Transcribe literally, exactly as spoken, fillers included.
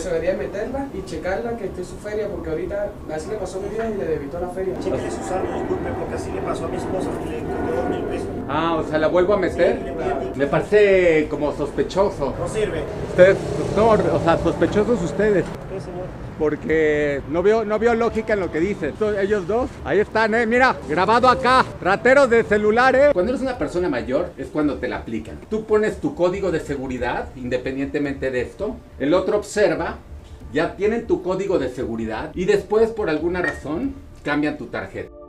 eso debería meterla y checarla que esté en su feria, porque ahorita así le pasó a mi vida y le debitó la feria. Chéquele su saldo, disculpe, porque así le pasó a mi esposa, le quitó dos mil pesos. Ah, o sea, ¿la vuelvo a meter? Sí, le voy a meter. Me parece como sospechoso. No sirve. Ustedes, no, o sea, sospechosos ustedes. ¿Qué, señor? Porque no veo, no veo lógica en lo que dicen. Estos- Ellos dos, ahí están, eh, mira, grabado acá, rateros de celular, eh. Cuando eres una persona mayor es cuando te la aplican. Tú pones tu código de seguridad, independientemente de esto. El otro observa, ya tienen tu código de seguridad y después por alguna razón cambian tu tarjeta.